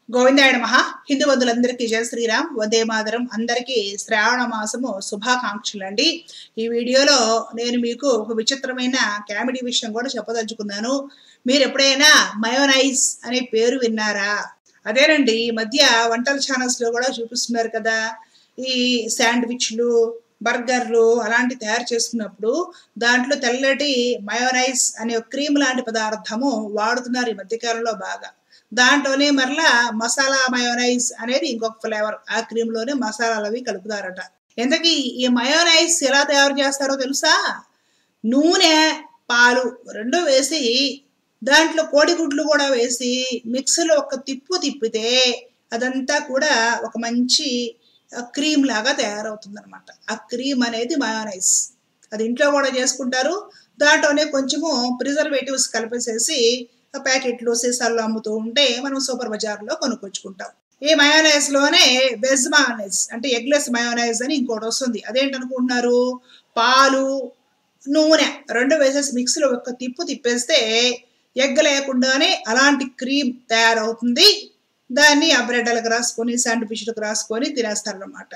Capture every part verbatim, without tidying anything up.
గోవిందాయ నమః. హిందూ బంధువులందరికీ జయ శ్రీరామ్, వందే మాతరం. అందరికీ శ్రావణ మాసము శుభాకాంక్షలు అండి. ఈ వీడియోలో నేను మీకు ఒక విచిత్రమైన కామెడీ విషయం కూడా చెప్పదలుచుకున్నాను. మీరు ఎప్పుడైనా మయోనైజ్ అనే పేరు విన్నారా? అదేనండి, ఈ మధ్య వంటల ఛానల్స్ లో కూడా చూపిస్తున్నారు కదా, ఈ శాండ్విచ్లు, బర్గర్లు అలాంటి తయారు చేసుకున్నప్పుడు దాంట్లో తెల్లటి మయోనైజ్ అనే క్రీమ్ లాంటి పదార్థము వాడుతున్నారు ఈ మధ్యకాలంలో బాగా. దాంట్లోనే మరలా మసాలా మయోనైజ్ అనేది ఇంకొక ఫ్లేవర్, ఆ క్రీమ్ లోనే మసాలాలు అవి కలుపుతారట. ఇంతకీ ఈ మయోనైజ్ ఎలా తయారు చేస్తారో తెలుసా? నూనె, పాలు రెండు వేసి దాంట్లో కోడిగుడ్లు కూడా వేసి మిక్సీలో ఒక తిప్పు తిప్పితే అదంతా కూడా ఒక మంచి క్రీమ్ లాగా తయారవుతుంది అనమాట. ఆ క్రీమ్ అనేది మయోనైజ్. అది ఇంట్లో కూడా చేసుకుంటారు. దాంట్లోనే కొంచెము ప్రిజర్వేటివ్స్ కలిపేసేసి ప్యాకెట్లు, సీసాల్లో అమ్ముతూ ఉంటే మనం సూపర్ బజార్లో కొనుక్కొచ్చుకుంటాం. ఈ మయోనైజ్ లోనే వెజ్ మయోనైజ్ అంటే ఎగ్లెస్ మయోనైజ్ అని ఇంకోటి వస్తుంది. అదేంటనుకుంటున్నారు? పాలు, నూనె రెండు వేసేసి మిక్సీలో ఒక తిప్పు తిప్పేస్తే ఎగ్ లేకుండానే అలాంటి క్రీమ్ తయారవుతుంది. దాన్ని ఆ బ్రెడ్లకు రాసుకొని, శాండ్విచ్లకు రాసుకొని తినేస్తారన్నమాట.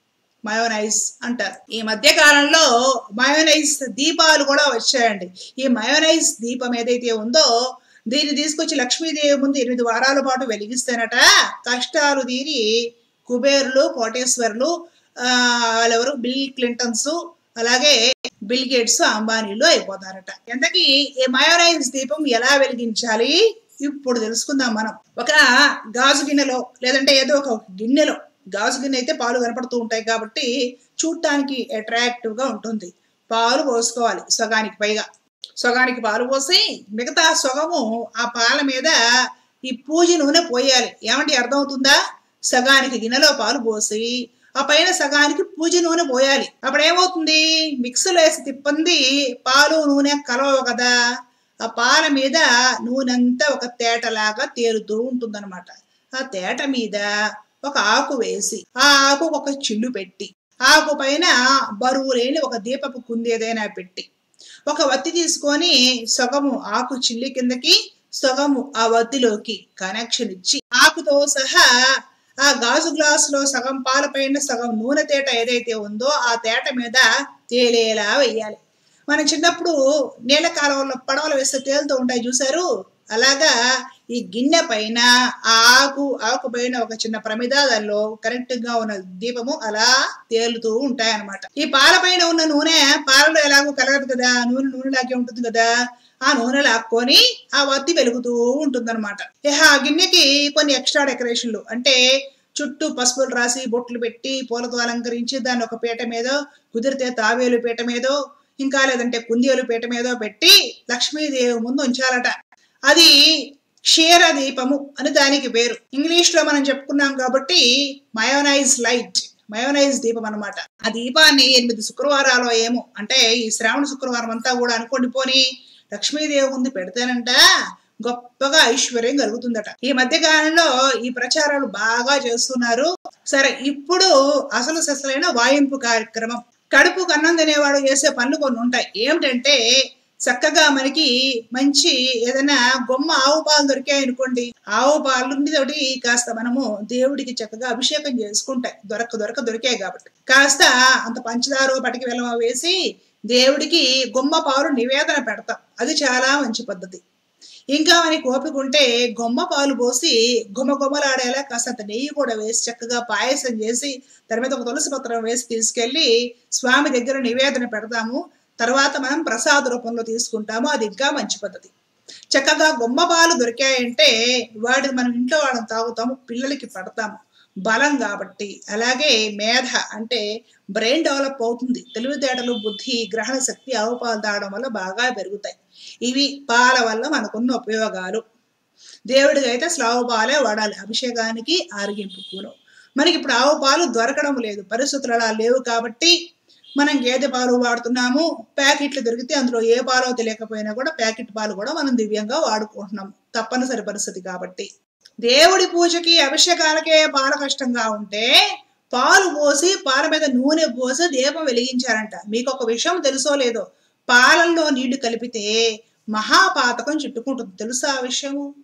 మయోనైజ్ అంటారు. ఈ మధ్య కాలంలో మయోనైజ్ దీపాలు కూడా వచ్చాయండి. ఈ మయోనైజ్ దీపం ఏదైతే ఉందో దీన్ని తీసుకొచ్చి లక్ష్మీదేవి ముందు ఎనిమిది వారాల పాటు వెలిగిస్తేనట కష్టాలు తీరి కుబేరులు, కోటేశ్వరులు, ఆ వాళ్ళెవరు బిల్ క్లింటన్స్, అలాగే బిల్ గేట్స్, అంబానీలు అయిపోతారట. ఎంతకీ ఈ మయోనైజ్ దీపం ఎలా వెలిగించాలి ఇప్పుడు తెలుసుకుందాం మనం. ఒక గాజు గిన్నెలో లేదంటే ఏదో ఒక గిన్నెలో, గాజు గిన్నె అయితే పాలు కనపడుతూ ఉంటాయి కాబట్టి చూడటానికి అట్రాక్టివ్ గా ఉంటుంది. పాలు పోసుకోవాలి సగానికి పైగా. సగానికి పాలు పోసి మిగతా సగము ఆ పాల మీద ఈ పూజ నూనె పోయాలి. ఏమంటే అర్థమవుతుందా? సగానికి గిన్నెలో పాలు పోసి ఆ పైన సగానికి పూజ నూనె పోయాలి. అప్పుడు ఏమవుతుంది? మిక్సీలో వేసి తిప్పంది పాలు నూనె కలవవు కదా, ఆ పాల మీద నూనె అంతా ఒక తేటలాగా తేలుతూ ఉంటుంది అనమాట. ఆ తేట మీద ఒక ఆకు వేసి ఆ ఆకు ఒక చిల్లు పెట్టి ఆకు పైన బరువు లేని ఒక దీపపు కుంది ఏదైనా పెట్టి ఒక వత్తి తీసుకొని సగము ఆకు చిల్లి కిందకి, సగము ఆ వత్తిలోకి కనెక్షన్ ఇచ్చి ఆకుతో సహా ఆ గాజు గ్లాసులో సగం పాల పైన సగం నూనె తేట ఏదైతే ఉందో ఆ తేట మీద తేలేలా వేయాలి. మనం చిన్నప్పుడు నీళ్ళ కాలువలో పడవలు వేస్తే తేలుతూ ఉంటాయి చూసారు? అలాగా ఈ గిన్నె పైన ఆ ఆకు ఆకు పైన ఒక చిన్న ప్రమిదాలలో కరెక్ట్ గా ఉన్న దీపము అలా తేలుతూ ఉంటాయి అన్నమాట. ఈ పాల పైన ఉన్న నూనె పాలలో ఎలాగో కలగదు కదా, నూనె నూనెలాగే ఉంటుంది కదా, ఆ నూనె లాక్కొని ఆ వత్తి వెలుగుతూ ఉంటుంది అనమాట. ఆ గిన్నెకి కొన్ని ఎక్స్ట్రా డెకరేషన్లు అంటే చుట్టూ పసుపులు రాసి బొట్లు పెట్టి పూలతో అలంకరించి దాన్ని ఒక పీట మీదో, కుదిరితే తావేలు పీట మీదో, ఇంకా లేదంటే కుందేలు పీట మీదో పెట్టి లక్ష్మీదేవి ముందు ఉంచాలట. అది క్షీర దీపము అని దానికి పేరు. ఇంగ్లీష్ లో మనం చెప్పుకున్నాం కాబట్టి మయోనైజ్ లైట్, మయోనైజ్ దీపం అనమాట. ఆ దీపాన్ని ఎనిమిది శుక్రవారాలు ఏమో అంటే ఈ శ్రావణ శుక్రవారం అంతా కూడా అనుకోండి పోని లక్ష్మీదేవి ముందు పెడితేనంట గొప్పగా ఐశ్వర్యం కలుగుతుందట. ఈ మధ్య కాలంలో ఈ ప్రచారాలు బాగా చేస్తున్నారు. సరే, ఇప్పుడు అసలు ససలైన వాయింపు కార్యక్రమం. కడుపు కన్నం తినేవాడు చేసే పనులు కొన్ని ఉంటాయి. ఏమిటంటే చక్కగా మనకి మంచి ఏదైనా గొమ్మ ఆవు పాలు దొరికాయి అనుకోండి, ఆవు పాలుతోటి కాస్త మనము దేవుడికి చక్కగా అభిషేకం చేసుకుంటాయి. దొరక దొరక దొరికాయి కాబట్టి కాస్త అంత పంచదారు పటికి వెలమ వేసి దేవుడికి గొమ్మ పాలు నివేదన పెడతాం. అది చాలా మంచి పద్ధతి. ఇంకా మనకి ఓపిక ఉంటే గొమ్మ పాలు పోసి గుమ్మ గుమ్మలాడేలా కాస్త నెయ్యి కూడా వేసి చక్కగా పాయసం చేసి దాని మీద ఒక తులసి పత్రం వేసి తీసుకెళ్లి స్వామి దగ్గర నివేదన పెడతాము. తర్వాత మనం ప్రసాద రూపంలో తీసుకుంటాము. అది ఇంకా మంచి పద్ధతి. చక్కగా గుమ్మ పాలు దొరికాయంటే వాటిని మనం ఇంట్లో వాళ్ళని తాగుతాము, పిల్లలకి పడతాము, బలం కాబట్టి. అలాగే మేధ అంటే బ్రెయిన్ డెవలప్ అవుతుంది. తెలివితేటలు, బుద్ధి, గ్రహణ శక్తి ఆవు పాలు తాగడం వల్ల బాగా పెరుగుతాయి. ఇవి పాల వల్ల మనకున్న ఉపయోగాలు. దేవుడికి అయితే స్లావు పాలే వాడాలి అభిషేకానికి, ఆరగింపుకును. మనకి ఇప్పుడు ఆవు పాలు దొరకడం లేదు, పరిస్థితులు అలా లేవు కాబట్టి మనం గేదె పాలు వాడుతున్నాము. ప్యాకెట్లు దొరికితే అందులో ఏ పాలో తెలియకపోయినా కూడా ప్యాకెట్ పాలు కూడా మనం దివ్యంగా వాడుకుంటున్నాము, తప్పనిసరి పరిస్థితి కాబట్టి. దేవుడి పూజకి అభిషేకాలకే పాల కష్టంగా ఉంటే పాలు పోసి పాల మీద నూనె పోసి దీపం వెలిగించారంట. మీకు ఒక విషయం తెలుసో లేదో, పాలల్లో నీళ్లు కలిపితే మహాపాతకం చుట్టుకుంటుంది. తెలుసా ఆ విషయము?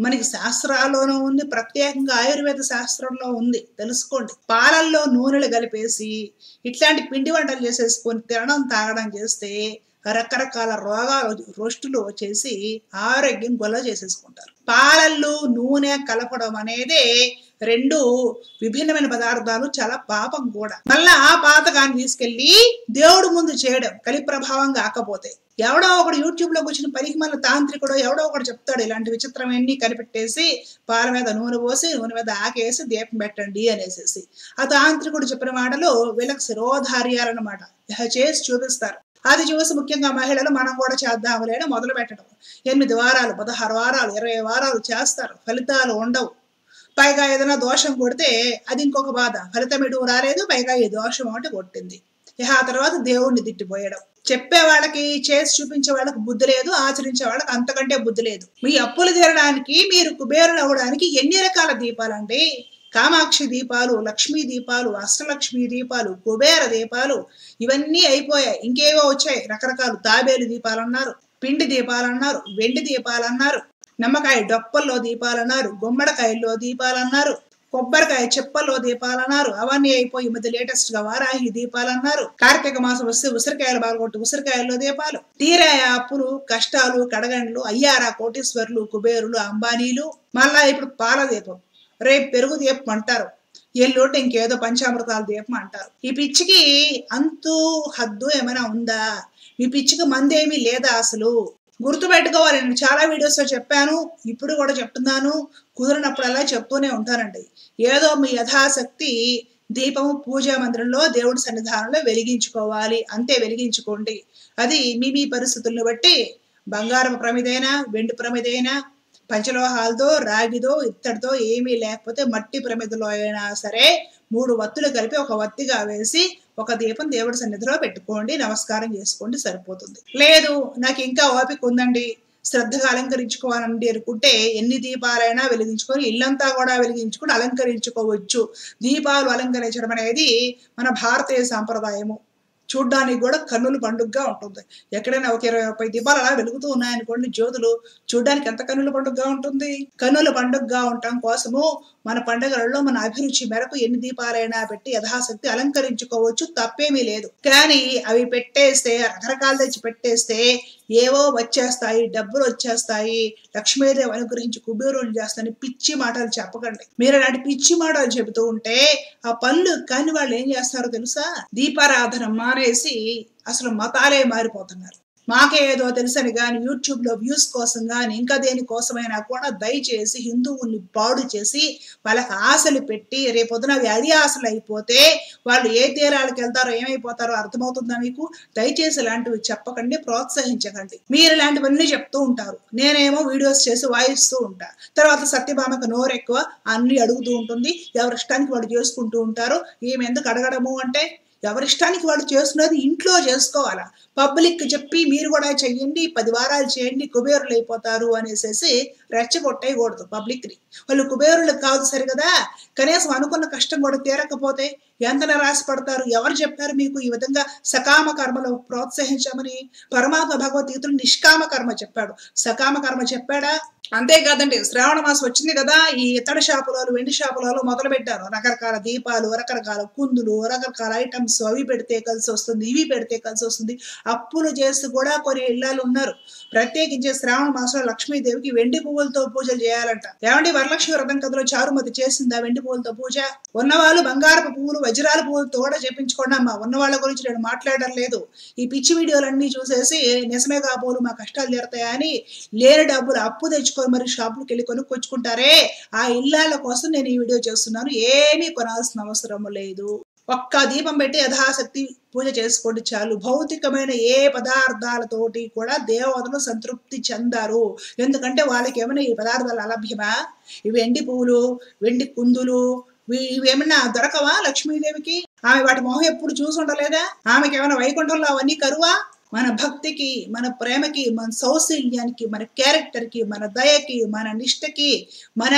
మనకి శాస్త్రాల్లోనూ ఉంది, ప్రత్యేకంగా ఆయుర్వేద శాస్త్రంలో ఉంది, తెలుసుకోండి. పాలల్లో నూనెలు కలిపేసి ఇట్లాంటి పిండి వంటలు చేసేసుకొని తినడం తాగడం చేస్తే రకరకాల రోగాలు రోస్టులు వచ్చేసి ఆరోగ్యం గొల్ల చేసేసుకుంటారు. పాలల్లో నూనె కలపడం అనేది రెండు విభిన్నమైన పదార్థాలు, చాలా పాపం కూడా. మళ్ళా ఆ పాతకాన్ని తీసుకెళ్లి దేవుడు ముందు చేయడం కలి ప్రభావం కాకపోతే. ఎవడో ఒకడు యూట్యూబ్ లో కూర్చుని పనికి మన తాంత్రికుడు ఎవడో ఒకడు చెప్తాడు ఇలాంటి విచిత్రమన్నీ కనిపెట్టేసి పాల మీద నూనె పోసి నూనె మీద ఆకేసి దీపం పెట్టండి అనేసి. ఆ తాంత్రికుడు చెప్పిన మాటలు వీళ్ళకి శిరోధార్యాలన్నమాట, చేసి చూపిస్తారు. అది చూసి ముఖ్యంగా మహిళలు మనం కూడా చేద్దాము లేని మొదలు పెట్టడం. ఎనిమిది వారాలు పదహారు వారాలు ఇరవై వారాలు చేస్తారు, ఫలితాలు ఉండవు. పైగా ఏదైనా దోషం కొడితే అది ఇంకొక బాధ, ఫలితం ఎటు రాలేదు, పైగా ఈ దోషం అంటే కొట్టింది. ఇక ఆ తర్వాత దేవుణ్ణి తిట్టిపోయడం. చెప్పే వాళ్ళకి చేసి చూపించే వాళ్ళకి బుద్ధి లేదు, ఆచరించే వాళ్ళకి అంతకంటే బుద్ధి లేదు. మీ అప్పులు తీరడానికి మీరు కుబేరులు అవ్వడానికి ఎన్ని రకాల దీపాలండి? కామాక్షి దీపాలు, లక్ష్మీ దీపాలు, అష్టలక్ష్మి దీపాలు, కుబేర దీపాలు ఇవన్నీ అయిపోయాయి. ఇంకేవో వచ్చాయి రకరకాలు. తాబేలు దీపాలు అన్నారు, పిండి దీపాలు అన్నారు, వెండి దీపాలు అన్నారు, నిమ్మకాయ డొప్పల్లో దీపాలు అన్నారు, గుమ్మడికాయల్లో దీపాలు అన్నారు, కొబ్బరికాయ చెప్పల్లో దీపాలు అన్నారు. అవన్నీ అయిపోయి ఈ మధ్య లేటెస్ట్ గా వారాహి దీపాలు అన్నారు. కార్తీక మాసం వస్తే ఉసిరికాయలు బాగొట్టు ఉసిరికాయల్లో దీపాలు. తీరాయ అప్పులు, కష్టాలు, కడగండ్లు, అయ్యారా కోటీశ్వర్లు, కుబేరులు, అంబానీలు. మళ్ళా ఇప్పుడు పాల దీపం, రేపు పెరుగు దీపం అంటారు, ఎల్లుంటే ఇంకేదో పంచామృతాల దీపం అంటారు. ఈ పిచ్చికి అంతు హద్దు ఏమైనా ఉందా? ఈ పిచ్చికి మందేమీ లేదా అసలు? గుర్తుపెట్టుకోవాలి. నేను చాలా వీడియోస్ లో చెప్పాను, ఇప్పుడు కూడా చెప్తున్నాను, కుదిరినప్పుడల్లా చెప్తూనే ఉంటానండి. ఏదో మీ యథాశక్తి దీపము పూజా మందిరంలో దేవుడి సన్నిధానంలో వెలిగించుకోవాలి, అంతే, వెలిగించుకోండి. అది మీ మీ పరిస్థితులను బట్టి బంగారం ప్రమిదైనా, వెండి ప్రమిదైనా, పంచలోహాలతో, రాగితో, ఇత్తడితో ఏమీ లేకపోతే మట్టి ప్రమిదలో అయినా సరే మూడు వత్తులు కలిపి ఒక వత్తిగా వేసి ఒక దీపం దేవుడి సన్నిధిలో పెట్టుకోండి, నమస్కారం చేసుకోండి, సరిపోతుంది. లేదు నాకు ఇంకా ఓపిక ఉందండి, శ్రద్ధగా అలంకరించుకోవాలండి అనుకుంటే ఎన్ని దీపాలైనా వెలిగించుకొని ఇల్లంతా కూడా వెలిగించుకొని అలంకరించుకోవచ్చు. దీపాలు అలంకరించడం అనేది మన భారతీయ సాంప్రదాయము. చూడ్డానికి కూడా కన్నుల పండుగగా ఉంటుంది. ఎక్కడైనా ఒక ఇరవై ముప్పై దీపాలు అలా వెలుగుతూ ఉన్నాయనుకోండి జ్యోతులు, చూడ్డానికి ఎంత కన్నుల పండుగగా ఉంటుంది. కన్నుల పండుగగా ఉండటం కోసము మన పండుగలలో మన అభిరుచి మేరకు ఎన్ని దీపాలైనా పెట్టి యథాశక్తి అలంకరించుకోవచ్చు, తప్పేమీ లేదు. కానీ అవి పెట్టేస్తే, రకరకాలు తెచ్చి పెట్టేస్తే ఏవో వచ్చేస్తాయి, డబ్బులు వచ్చేస్తాయి, లక్ష్మీదేవి అనుగ్రహించి కుబేరులు చేస్తాయని పిచ్చి మాటలు చెప్పకండి. మీరు అలాంటి పిచ్చి మాటలు చెబుతూ ఉంటే ఆ పనులు కాని వాళ్ళు ఏం చేస్తారో తెలుసా? దీపారాధన మానేసి అసలు మతాలే మారిపోతున్నారు. మాకే ఏదో తెలుసని కానీ యూట్యూబ్ లో వ్యూస్ కోసం కానీ ఇంకా దేని కోసమైనా కూడా దయచేసి హిందువుల్ని పాడు చేసి వాళ్ళకి ఆశలు పెట్టి రేపొద్దున అవి అది ఆశలు అయిపోతే వాళ్ళు ఏ తీరాలకు వెళ్తారో ఏమైపోతారో అర్థమవుతుందా మీకు? దయచేసి ఇలాంటివి చెప్పకండి, ప్రోత్సహించకండి. మీరు ఇలాంటివన్నీ చెప్తూ ఉంటారు, నేనేమో వీడియోస్ చేసి వాయిస్తూ ఉంటా. తర్వాత సత్యభామకు నోరు ఎక్కువ, అన్ని అడుగుతూ ఉంటుంది, ఎవరి ఇష్టానికి వాళ్ళు చేసుకుంటూ ఉంటారు. ఈమె ఎందుకు అడగడము అంటే ఎవరిష్టానికి వాళ్ళు చేస్తున్నది ఇంట్లో చేసుకోవాలా, పబ్లిక్ చెప్పి మీరు కూడా చెయ్యండి, పది వారాలు చేయండి, కుబేరులు అయిపోతారు అనేసి రెచ్చగొట్టేయకూడదు పబ్లిక్ని. వాళ్ళు కుబేరులు కాదు సరి కదా, కనీసం అనుకున్న కష్టం కూడా తీరకపోతే ఎంత నిరాశపడతారు? ఎవరు చెప్పారు మీకు ఈ విధంగా సకామ కర్మలో ప్రోత్సహించమని? పరమాత్మ భగవద్గీతలు నిష్కామ కర్మ చెప్పాడు, సకామ కర్మ చెప్పాడా? అంతేకాదండి, శ్రావణ మాసం వచ్చింది కదా, ఈ ఇతడి షాపులలో, వెండి షాపులలో మొదలు పెట్టారు రకరకాల దీపాలు, రకరకాల కుందులు, రకరకాల ఐటమ్స్. అవి పెడితే కలిసి వస్తుంది, ఇవి పెడితే కలిసి వస్తుంది. అప్పులు చేసి కూడా కొన్ని ఇళ్ళలు ఉన్నారు. ప్రత్యేకించి శ్రావణ మాసంలో లక్ష్మీదేవికి వెండి పువ్వులతో పూజలు చేయాలంట. ఏమండి, వరలక్ష్మి వ్రతం కథలో చారుమతి చేసిందా వెండి పువ్వులతో పూజ? ఉన్నవాళ్ళు బంగారపు పువ్వులు, వజ్రాల పువ్వులతో కూడా చేపించుకోండి అమ్మా. ఉన్న వాళ్ళ గురించి నేను మాట్లాడడం లేదు. ఈ పిచ్చి వీడియోలన్నీ చూసేసి నిజమే కాబోలు మా కష్టాలు తీరతాయా అని లేని డబ్బులు అప్పు తెచ్చుకో మరి షాపులకు వెళ్ళి కొనుక్కొచ్చుకుంటారే, ఆ ఇళ్ళ కోసం నేను ఈ వీడియో చేస్తున్నాను. ఏమీ కొనాల్సిన అవసరం లేదు. ఒక్క దీపం పెట్టి యథాశక్తి పూజ చేసుకోండి చాలు. భౌతికమైన ఏ పదార్థాలతోటి కూడా దేవతలు సంతృప్తి చెందారు. ఎందుకంటే వాళ్ళకి ఏమైనా ఈ పదార్థాలు అలభ్యమా? ఇవి వెండి పువ్వులు, వెండి కుందులు ఇవేమన్నా దొరకవా లక్ష్మీదేవికి? ఆమె వాటి మొహం ఎప్పుడు చూసి ఉండలేదా? ఆమెకి ఏమైనా వైకుంఠంలో అవన్నీ కరువా? మన భక్తికి, మన ప్రేమకి, మన సౌశల్యానికి, మన క్యారెక్టర్కి, మన దయకి, మన నిష్టకి, మన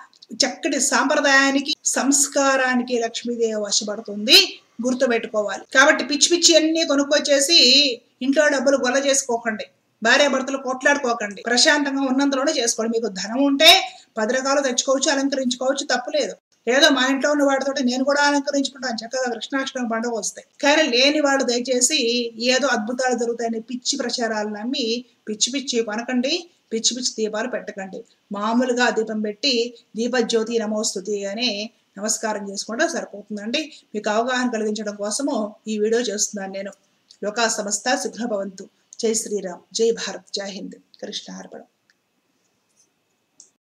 చక్కటి సాంప్రదాయానికి, సంస్కారానికి లక్ష్మీదేవి వశపడుతుంది. గుర్తుపెట్టుకోవాలి. కాబట్టి పిచ్చి పిచ్చి అన్ని కొనుక్కొచ్చేసి ఇంట్లో డబ్బులు గొల్ల చేసుకోకండి. భార్యాభర్తలు కొట్లాడుకోకండి, ప్రశాంతంగా ఉన్నంతలోనే చేసుకోండి. మీకు ధనం ఉంటే పది రకాలు తెచ్చుకోవచ్చు, అలంకరించుకోవచ్చు, తప్పులేదు. ఏదో మా ఇంట్లో ఉన్న వాటితో నేను కూడా అలంకరించుకుంటాను, చక్కగా కృష్ణాష్టమి పండుగ వస్తాయి. కానీ లేని వాళ్ళు దయచేసి ఏదో అద్భుతాలు జరుగుతాయని పిచ్చి ప్రచారాలు నమ్మి పిచ్చి పిచ్చి కొనకండి, పిచ్చి పిచ్చి దీపాలు పెట్టకండి. మామూలుగా దీపం పెట్టి దీపజ్యోతి నమోస్తుతి అని నమస్కారం చేసుకుంటే సరిపోతుందండి. మీకు అవగాహన కలిగించడం కోసము ఈ వీడియో చేస్తున్నాను నేను. లోకా సమస్త సుఖభవంతు. జై శ్రీరామ్, జై భారత్, జై హింద్. కృష్ణ అర్పణం.